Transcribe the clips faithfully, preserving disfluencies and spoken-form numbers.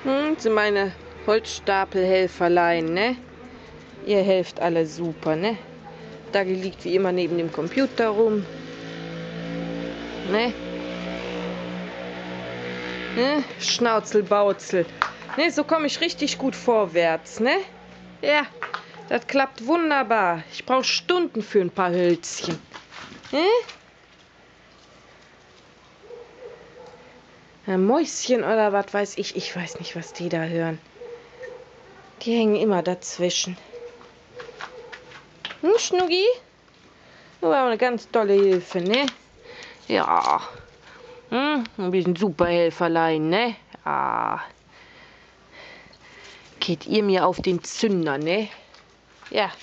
Hm, sind meine Holzstapelhelferlein, ne? Ihr helft alle super, ne? Dagi liegt wie immer neben dem Computer rum. Ne? Ne? Schnauzelbautzel. Ne, so komme ich richtig gut vorwärts, ne? Ja, das klappt wunderbar. Ich brauche Stunden für ein paar Hölzchen. Ne? Ein Mäuschen oder was weiß ich. Ich weiß nicht, was die da hören. Die hängen immer dazwischen. Hm, Schnuggi? Du warst eine ganz tolle Hilfe, ne? Ja. Hm, ein bisschen Superhelferlein, ne? Ja. Geht ihr mir auf den Zünder, ne? Ja.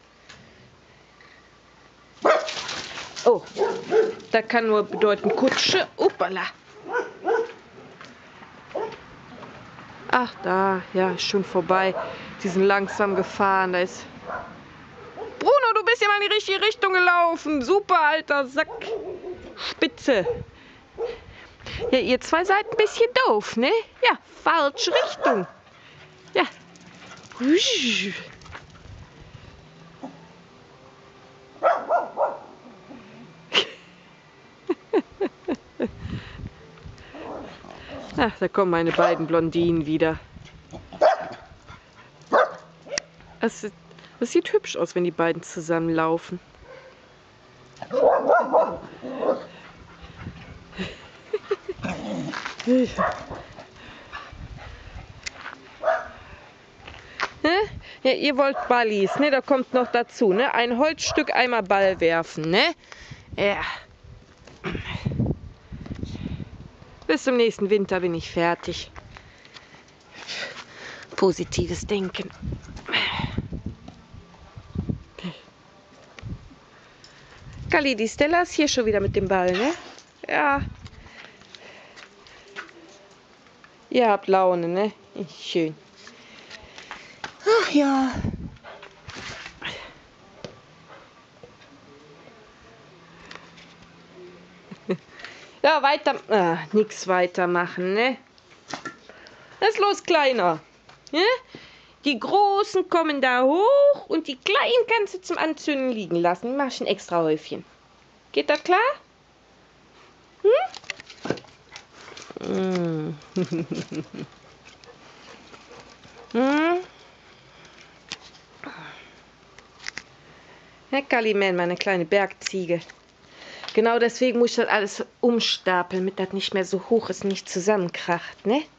Oh, das kann nur bedeuten Kutsche. Uppala. Ach, da, ja, ist schon vorbei. Die sind langsam gefahren. Da ist. Bruno, du bist ja mal in die richtige Richtung gelaufen. Super, alter Sack. Spitze. Ja, ihr zwei seid ein bisschen doof, ne? Ja, falsche Richtung. Ja. Husch. Ach, da kommen meine beiden Blondinen wieder. Das sieht, das sieht hübsch aus, wenn die beiden zusammenlaufen. Ja, ihr wollt Ballis, ne? Da kommt noch dazu, ne? Ein Holzstück, einmal Ball werfen, ne? Ja. Bis zum nächsten Winter bin ich fertig. Positives Denken. Galli, die Stella ist hier schon wieder mit dem Ball, ne? Ja. Ihr habt Laune, ne? Schön. Ach ja. Ja, weiter. Ah, nix weitermachen, ne? Was ist los, Kleiner? Ja? Die Großen kommen da hoch und die Kleinen kannst du zum Anzünden liegen lassen. Mach ich ein extra Häufchen. Geht das klar? Hm? Mm. hm? Ja, Kaliman, meine kleine Bergziege. Genau deswegen muss ich das alles umstapeln, damit das nicht mehr so hoch ist und nicht zusammenkracht, ne?